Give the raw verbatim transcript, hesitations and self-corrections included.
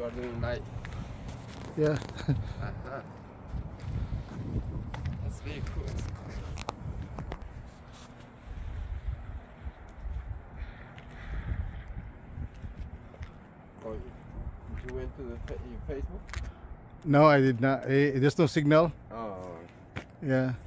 are doing live. Yeah. Uh-huh. That's very cool. Oh, you went to the fa your Facebook? No, I did not. Eh, there's no signal. Oh. Yeah.